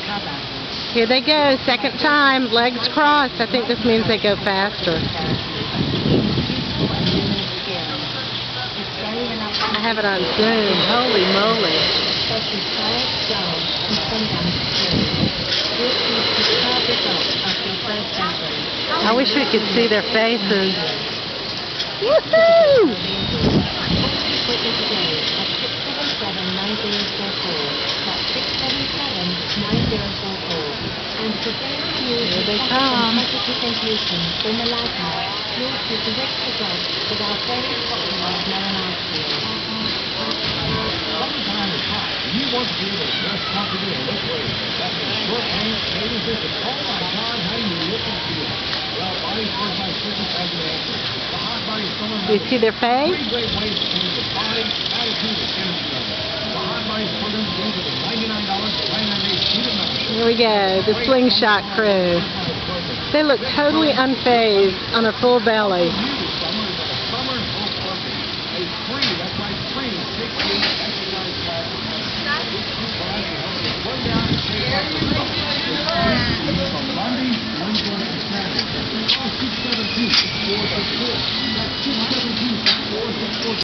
Here they go, second time, legs crossed. I think this means they go faster. I have it on Zoom. Holy moly. I wish we could see their faces. Woohoo! Here they come. Do you see their face? Here we go, the Slingshot crew. They look totally unfazed on a full belly.